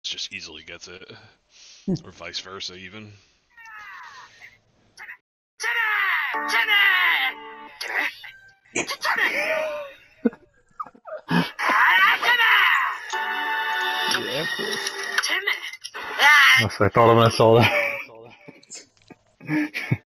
just easily gets it, or vice versa even. Yeah, of course. Yes, I thought when I saw that.